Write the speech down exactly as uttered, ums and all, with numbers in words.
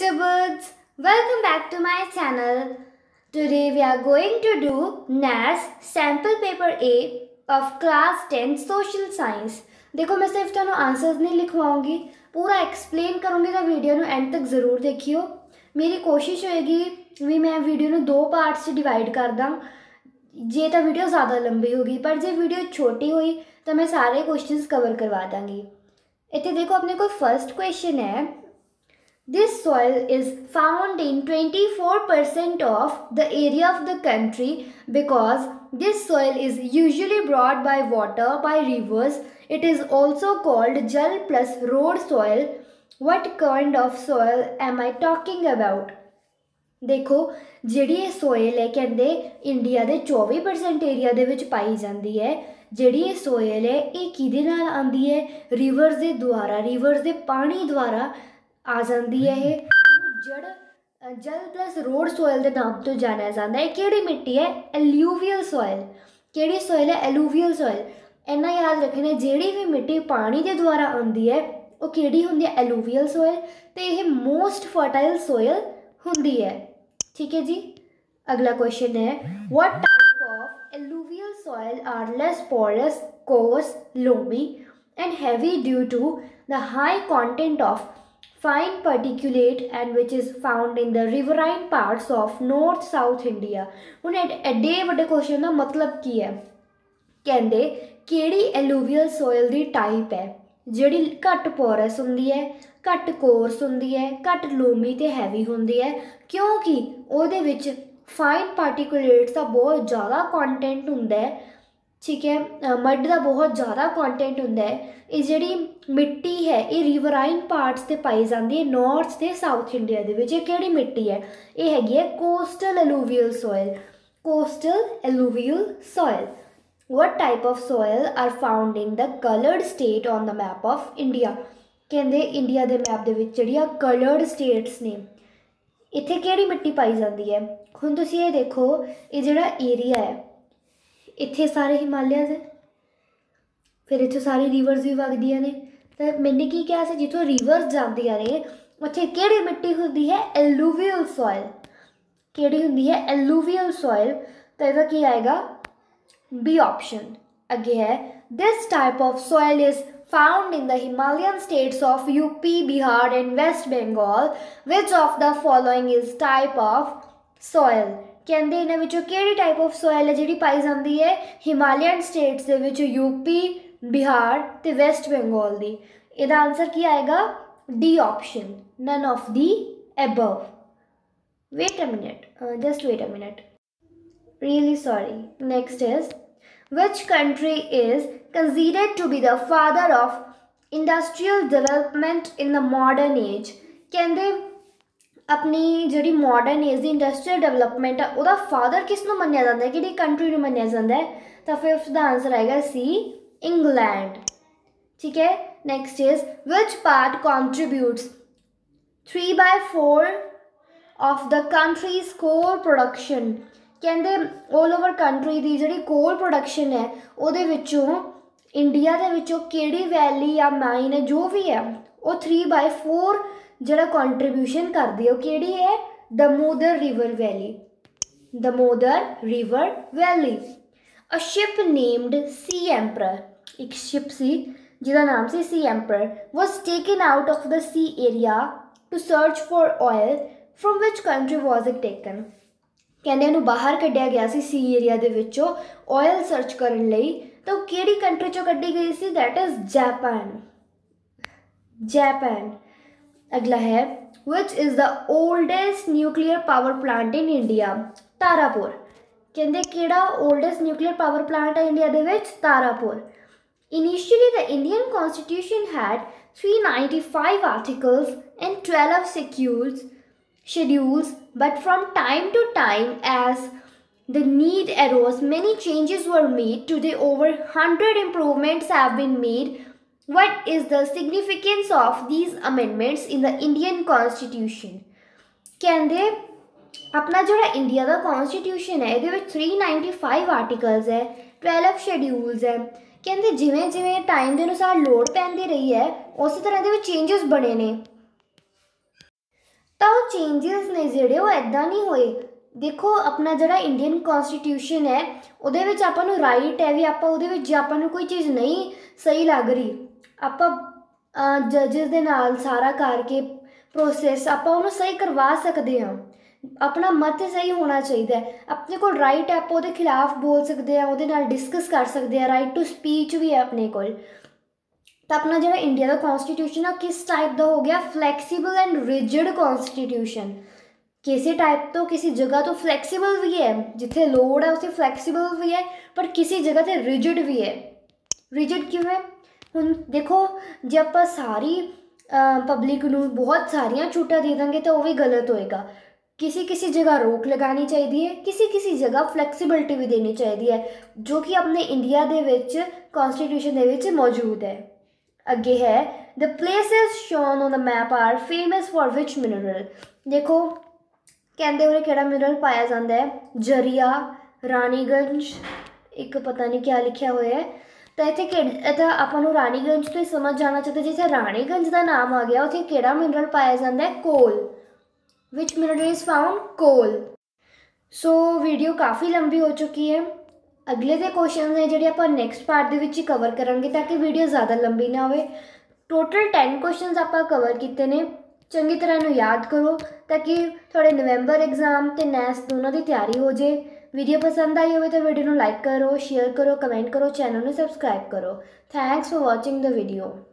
little birds, welcome back to my channel. Today we are going to do N A S sample paper A of class ten social science. देखो मैं सिर्फ तुहानू answers नहीं लिखवाऊंगी, पूरा explain करूँगी तो video नू एंड तक ज़रूर देखियो। मेरी कोशिश होएगी भी मैं वीडियो नू दो पार्ट्स च डिवाइड कर दा, जे तो वीडियो ज़्यादा लंबी होगी, पर जे वीडियो छोटी हुई तो मैं सारे क्वेश्चंस कवर करवा दाँगी। इतने देखो अपने को फर्स्ट क्वेश्चन है, this soil is found in twenty-four percent of the area of the country because this soil is usually brought by water by rivers. It is also called jal plus road soil. What kind of soil am I talking about? देखो जिहड़ी ये soil है कहते India के चौबीस percent area दे विच पाई जाती है। जिहड़ी ये सोयल है ये किहदे नाल आंदी है? रिवर्स के द्वारा, रिवर्स के पानी द्वारा आ जाती है। ये जड़ जल प्लस रोड सोयल के नाम तो जाना जाता है। किहड़ी मिट्टी है? Alluvial soil. किहड़ी सोयल है? Alluvial soil. इन्ना याद रखना, जिहड़ी भी मिट्टी पानी के द्वारा आती है वो किहड़ी हुंदी है? Alluvial soil. तो यह मोस्ट फर्टाइल सोयल हुंदी है। ठीक है जी। अगला क्वेश्चन है, what type of alluvial soil are less porous, coarse, loamy and heavy due to the high content of fine particulate and which is found in the riverine parts of north south India। ਹੁਣ एडे ਵੱਡੇ question का मतलब की है? कहते किहड़ी एलूवियल soil की type है जिहड़ी घट पोरस हुंदी है, घट कोर्स हुंदी है, घट लोमी ते हैवी हुंदी है, क्योंकि उहदे विच फाइन पार्टिकुलेट्स का बहुत ज़्यादा कंटेंट हुंदा है। ठीक है, मड का बहुत ज़्यादा कंटेंट हुंदा है। ये जिहड़ी मिट्टी है ये रिवराइन पार्ट्स ते पाई जाती है नॉर्थ ते साउथ इंडिया दे विच। किहड़ी मिट्टी है? ये हैगी है coastal alluvial soil. Coastal alluvial soil. What type of soil are found in the colored state on the map of India? कहते इंडिया के मैप दे विच जिहड़ियां कलर्ड स्टेट्स ने, इत्थे किहड़ी मिट्टी पाई जाती है? हुण तुसीं ये देखो, ये जिहड़ा एरिया है इत्थे सारे हिमालयस है, फिर इत्थों सारी रिवर्स भी वगदियां ने। तो मैंने की कहा सी जिथों रिवर्स जांदियां ने उत्थे किहड़ी मिट्टी हुंदी है? Alluvial soil. किहड़ी हुंदी है? Alluvial soil. तो इहदा की आएगा? B option. अगे है, this type of soil is found in the Himalayan states of UP, Bihar and West Bengal. Which of the following is type of soil? कहते इन्हां विचों किहड़ी टाइप ऑफ सॉइल है जिहड़ी पाई जाती है हिमालयन स्टेट्स दे विच यूपी, बिहार ते वेस्ट बंगाल दी? इहदा आंसर की आएगा? D option, none of the above. Wait a minute, just wait a minute, really sorry. Next is, which country is considered to be the father of industrial development in the modern age? कहते अपनी जिहड़ी modern age दी industrial development है उसदा father किसनों मन्निया जाता है? किहड़ी country नूं मन्निया जाता है? तो फिफ्थ दा आंसर आएगा सी, इंग्लैंड। ठीक है। Next is, which part contributes three by four of the country's coal production? कहते ऑल ओवर कंट्री की जी कोल प्रोडक्शन है उहदे विचों इंडिया के विचों किहड़ी वैली या माइन है जो भी है वो थ्री बाय फोर जिहड़ा कॉन्ट्रीब्यूशन करती है वो किहड़ी है? Damodar river valley. Damodar river valley. A ship named sea emperor, एक शिप सी जिहदा नाम सी sea emperor, was taken out of the sea area to search for oil. From which country was it taken? कहते इन्हूं बाहर कढ़िया गया सी सी एरिया दे विचों ऑयल सर्च करने लई, तो किहड़ी कंट्री चों कढ़ी गई सी? That is Japan. जापान। अगला है, which is the oldest nuclear power plant in India? Tarapur. कहते किहड़ा ओल्डेस्ट न्यूक्लियर पावर प्लांट है इंडिया दे विच? Tarapur. Initially the Indian constitution had three ninety five articles and twelve schedules schedules, but from time to time as the need arose many changes were made. Today over one hundred improvements have been made. What is the significance of these amendments in the Indian constitution? कहते अपना जो India का constitution है ये three ninety five articles है, twelve schedules है। कहते जिमें जिमें टाइम के अनुसार लोड़ पैंदी रही है उस तरह के चेंजेस बने ने। तो ਚੇਂਜਸ ਨੇ ਜਿਹੜੇ ਉਹ ਇੱਦਾਂ ਨਹੀਂ ਹੋਏ। ਦੇਖੋ ਆਪਣਾ ਜਿਹੜਾ ਇੰਡੀਅਨ ਕੌਂਸਟੀਟਿਊਸ਼ਨ ਹੈ ਉਹਦੇ ਵਿੱਚ ਆਪਾਂ ਨੂੰ ਰਾਈਟ ਹੈ ਵੀ ਆਪਾਂ ਉਹਦੇ ਵਿੱਚ ਜੇ ਆਪਾਂ ਨੂੰ ਕੋਈ ਚੀਜ਼ ਨਹੀਂ ਸਹੀ ਲੱਗ ਰਹੀ ਆਪਾਂ ਜੱਜਸ ਦੇ ਨਾਲ ਸਾਰਾ ਕਰਕੇ ਪ੍ਰੋਸੈਸ ਆਪਾਂ ਉਹਨੂੰ ਸਹੀ ਕਰਵਾ ਸਕਦੇ ਹਾਂ। ਆਪਣਾ ਮਤ ਸਹੀ ਹੋਣਾ ਚਾਹੀਦਾ ਹੈ। ਆਪਣੇ ਕੋਲ ਰਾਈਟ ਹੈ, ਆਪਾਂ ਉਹਦੇ ਖਿਲਾਫ ਬੋਲ ਸਕਦੇ ਹਾਂ, ਉਹਦੇ ਨਾਲ ਡਿਸਕਸ ਕਰ ਸਕਦੇ ਹਾਂ। ਰਾਈਟ ਟੂ ਸਪੀਚ ਵੀ ਹੈ ਆਪਣੇ ਕੋਲ। ਤਾਂ ਆਪਣਾ ਜਿਹੜਾ ਇੰਡੀਆ ਦਾ ਕੌਂਸਟੀਟਿਊਸ਼ਨ ਆ ਕਿਸ ਟਾਈਪ ਦਾ ਹੋ ਗਿਆ, ਫਲੈਕਸੀਬਲ ਐਂਡ ਰਿਜਿਡ ਕੌਂਸਟੀਟਿਊਸ਼ਨ। ਕਿਸੇ ਟਾਈਪ ਤੋਂ ਕਿਸੇ ਜਗ੍ਹਾ ਤੋਂ ਫਲੈਕਸੀਬਲ ਵੀ ਹੈ, ਜਿੱਥੇ ਲੋੜ ਹੈ ਉੱਥੇ ਫਲੈਕਸੀਬਲ ਵੀ ਹੈ, ਪਰ ਕਿਸੇ ਜਗ੍ਹਾ 'ਤੇ ਰਿਜਿਡ ਵੀ ਹੈ। ਰਿਜਿਡ ਕਿਵੇਂ? ਹੁਣ ਦੇਖੋ ਜੇ ਆਪਾਂ ਸਾਰੀ ਪਬਲਿਕ ਨੂੰ ਬਹੁਤ ਸਾਰੀਆਂ ਛੂਟਾਂ ਦੇ ਦਾਂਗੇ ਤਾਂ ਉਹ ਵੀ ਗਲਤ ਹੋਏਗਾ। किसी किसी जगह रोक लगानी चाहिए है, किसी किसी जगह फ्लैक्सीबिलिटी भी देनी चाहिए है, जो कि अपने इंडिया दे विच कॉन्स्टिट्यूशन दे विच मौजूद है। अगे है the places shown on the map are famous for which mineral. देखो कहते उरे किहड़ा मिनरल पाया जाता है, जरिया, रानीगंज, एक पता नहीं क्या लिखा हुआ है। तो इत्थे कि आपां नूं रानीगंज तो ही समझ जाना चाहिए, जिथे रानीगंज का नाम आ गया उत्थे किहड़ा मिनरल पाया जाता है, coal. Which mineral is found, coal. So video काफ़ी लंबी हो चुकी है। अगले दे क्वेश्चन ने जिहड़े आपां नैक्सट पार्ट दे विच कवर करांगे ताकि वीडियो ज़्यादा लंबी ना होवे। टोटल टेन क्वेश्चन आपां कवर कीते ने। चंगी तरह इहनूं याद करो ताकि थोड़े नवंबर एग्जाम ते नैस दोनों की तैयारी हो जाए। वीडियो पसंद आई हो तो वीडियो नूं लाइक करो, शेयर करो, कमेंट करो, चैनल नूं सबसक्राइब करो। Thanks for watching the video.